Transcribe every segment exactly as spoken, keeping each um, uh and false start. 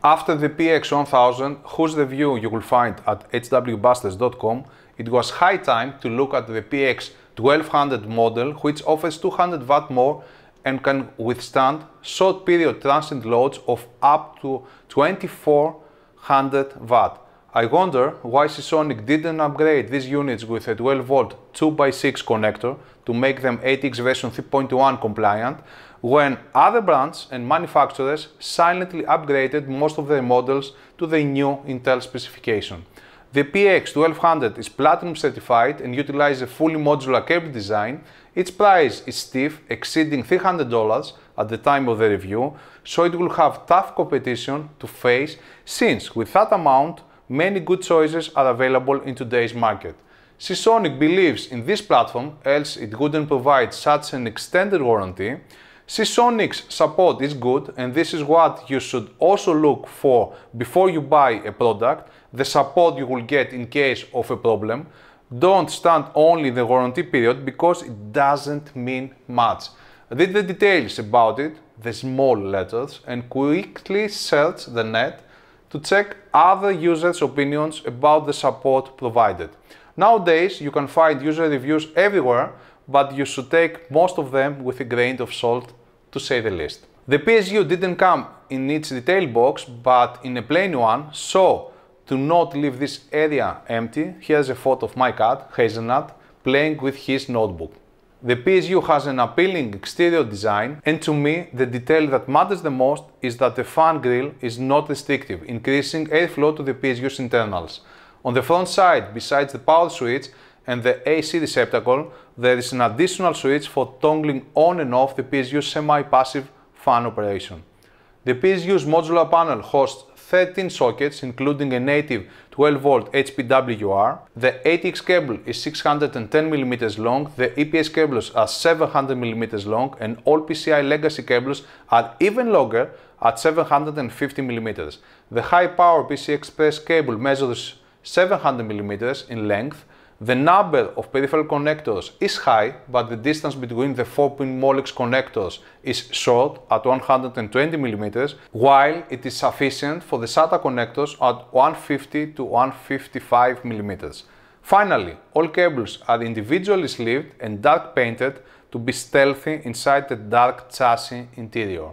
After the P X one thousand, whose review you will find at h w busters dot com, it was high time to look at the P X twelve hundred model, which offers two hundred watt more and can withstand short period transient loads of up to twenty-four hundred watt. I wonder why Seasonic didn't upgrade these units with a twelve volt two by six connector to make them A T X version three point one compliant, when other brands and manufacturers silently upgraded most of their models to the new Intel specification. The P X twelve hundred is platinum certified and utilizes a fully modular cable design. Its price is stiff, exceeding three hundred dollars at the time of the review, so it will have tough competition to face, since with that amount, many good choices are available in today's market. Seasonic believes in this platform, else it wouldn't provide such an extended warranty. Seasonic's support is good, and this is what you should also look for before you buy a product, the support you will get in case of a problem. Don't stand only the warranty period, because it doesn't mean much. Read the details about it, the small letters, and quickly search the net to check other users' opinions about the support provided. Nowadays, you can find user reviews everywhere, but you should take most of them with a grain of salt, to say the least. The P S U didn't come in its detail box, but in a plain one, so to not leave this area empty, here's a photo of my cat, Hazelnut, playing with his notebook. The P S U has an appealing exterior design, and to me, the detail that matters the most is that the fan grille is not restrictive, increasing airflow to the P S U's internals. On the front side, besides the power switch and the A C receptacle, there is an additional switch for toggling on and off the P S U's semi-passive fan operation. The P S U's modular panel hosts thirteen sockets, including a native twelve volt H P W R. The A T X cable is six hundred ten millimeters long, the E P S cables are seven hundred millimeters long, and all P C I legacy cables are even longer at seven hundred fifty millimeters. The high power P C I Express cable measures seven hundred millimeters in length. The number of peripheral connectors is high, but the distance between the four pin Molex connectors is short at one hundred twenty millimeters, while it is sufficient for the SATA connectors at one hundred fifty to one hundred fifty-five millimeters. Finally, all cables are individually sleeved and dark painted to be stealthy inside the dark chassis interior.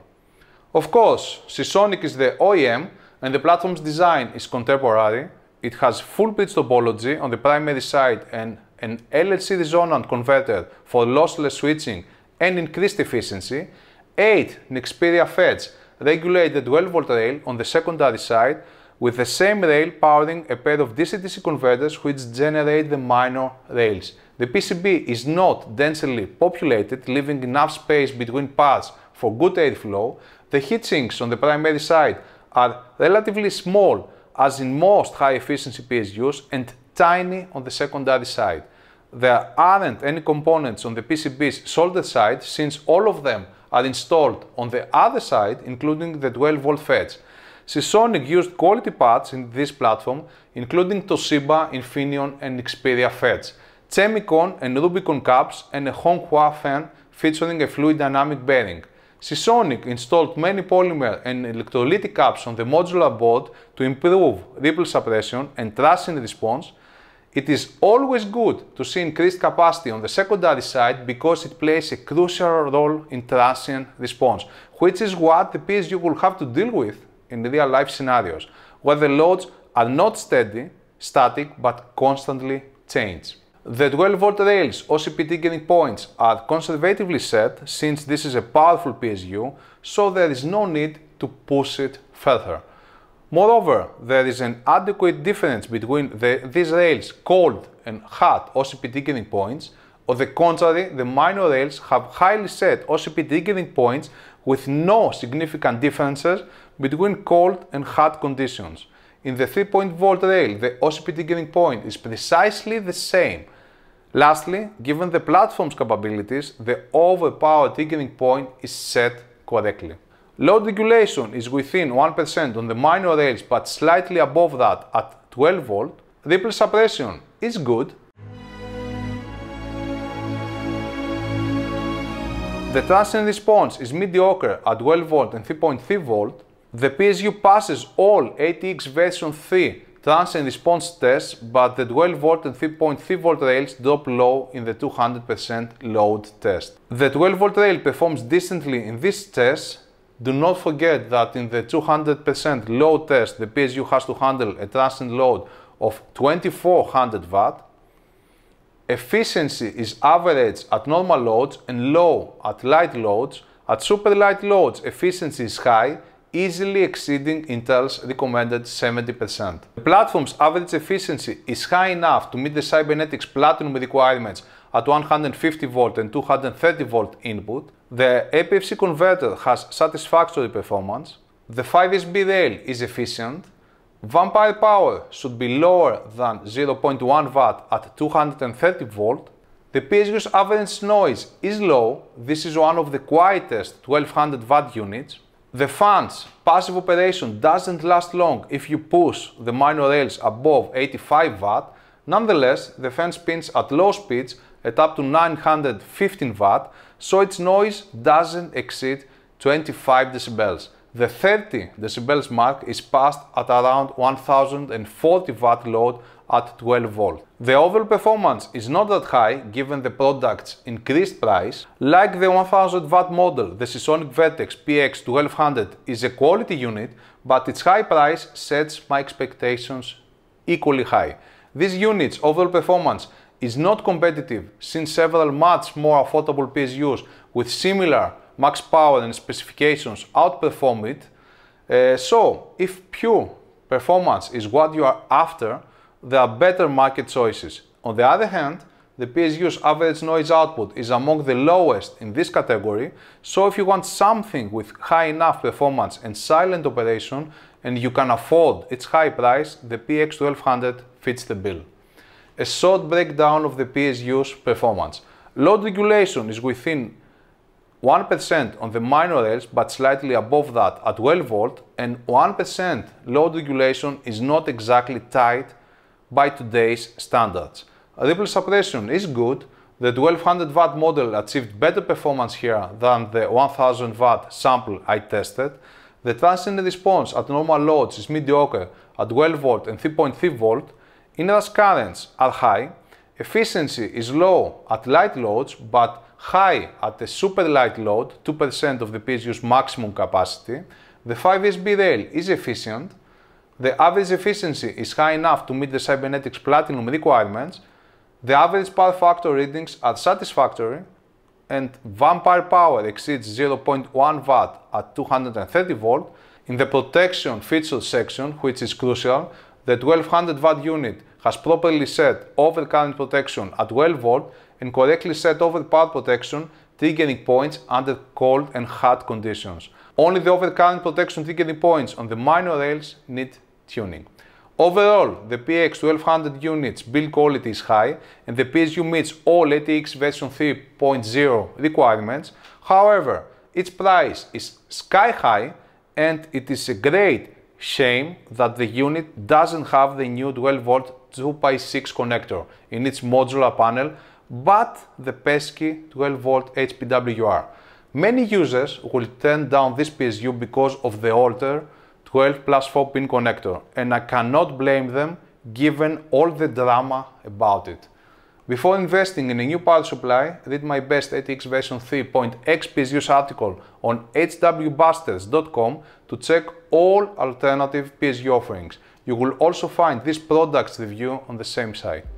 Of course, Seasonic is the O E M and the platform's design is contemporary. It has full bridge topology on the primary side and an L L C resonant converter for lossless switching and increased efficiency, eight Nexperia F E Ts regulate the twelve volt rail on the secondary side, with the same rail powering a pair of D C D C converters which generate the minor rails. The P C B is not densely populated, leaving enough space between parts for good airflow. The heatsinks on the primary side are relatively small, as in most high-efficiency P S Us, and tiny on the secondary side. There aren't any components on the P C B's solder side, since all of them are installed on the other side, including the twelve volt F E Ts. Seasonic used quality parts in this platform, including Toshiba, Infineon and Nexperia F E Ts, Chemicon and Rubicon caps, and a Honghua fan featuring a fluid dynamic bearing. Seasonic installed many polymer and electrolytic caps on the modular board to improve ripple suppression and transient response. It is always good to see increased capacity on the secondary side, because it plays a crucial role in transient response, which is what the P S U will have to deal with in real-life scenarios, where the loads are not steady, static, but constantly change. The twelve volt rails O C P triggering points are conservatively set, since this is a powerful P S U, so there is no need to push it further. Moreover, there is an adequate difference between the, these rails' cold and hot O C P triggering points. On the contrary, the minor rails have highly set O C P triggering points with no significant differences between cold and hot conditions. In the three point volt rail, the O C P triggering point is precisely the same. Lastly, given the platform's capabilities, the overpower triggering point is set correctly. Load regulation is within one percent on the minor rails, but slightly above that at twelve volt. Ripple suppression is good. The transient response is mediocre at twelve volt and three point three volt. The P S U passes all A T X version three transient response tests, but the twelve volt and three point three volt rails drop low in the two hundred percent load test. The twelve volt rail performs decently in this test. Do not forget that in the two hundred percent load test, the P S U has to handle a transient load of twenty-four hundred watt. Efficiency is average at normal loads and low at light loads. At super light loads, efficiency is high, easily exceeding Intel's recommended seventy percent. The platform's average efficiency is high enough to meet the Cybernetics Platinum requirements at one hundred fifty volt and two hundred thirty volt input. The A P F C converter has satisfactory performance. The five S B rail is efficient. Vampire power should be lower than zero point one watt at two hundred thirty volt. The P S U's average noise is low. This is one of the quietest twelve hundred watt units. The fan's passive operation doesn't last long if you push the minor rails above eighty-five watt. Nonetheless, the fan spins at low speeds at up to nine hundred fifteen watt, so its noise doesn't exceed twenty-five decibels. The thirty decibels mark is passed at around one thousand forty watt load at twelve volt. The overall performance is not that high given the product's increased price. Like the one thousand watt model, the Seasonic Vertex P X twelve hundred is a quality unit, but its high price sets my expectations equally high. This unit's overall performance is not competitive since several much more affordable P S Us with similar max power and specifications outperform it. Uh, so, if pure performance is what you are after, there are better market choices. On the other hand, the P S U's average noise output is among the lowest in this category, so if you want something with high enough performance and silent operation and you can afford its high price, the P X twelve hundred fits the bill. A short breakdown of the P S U's performance. Load regulation is within one percent on the minor rails but slightly above that at twelve volt, and one percent load regulation is not exactly tight by today's standards. Ripple suppression is good. The twelve hundred watt model achieved better performance here than the one thousand watt sample I tested. The transient response at normal loads is mediocre at twelve volt and three point three volt. Inrush currents are high. Efficiency is low at light loads but high at the super light load, two percent of the P S U's maximum capacity. The five S B rail is efficient. The average efficiency is high enough to meet the Cybernetics Platinum requirements. The average power factor readings are satisfactory, and vampire power exceeds zero point one watt at two hundred thirty volt. In the protection features section, which is crucial, the twelve hundred watt unit has properly set overcurrent protection at twelve volt and correctly set overpower protection triggering points under cold and hot conditions. Only the overcurrent protection triggering points on the minor rails need tuning. Overall, the P X twelve hundred unit's build quality is high and the P S U meets all A T X version three point oh requirements. However, its price is sky high and it is a great shame that the unit doesn't have the new twelve volt two by six connector in its modular panel, but the pesky twelve volt H P W R. Many users will turn down this P S U because of the older twelve plus four pin connector, and I cannot blame them given all the drama about it. Before investing in a new power supply, read my best A T X version three point X P S U's article on H W busters dot com to check all alternative P S U offerings. You will also find this product's review on the same site.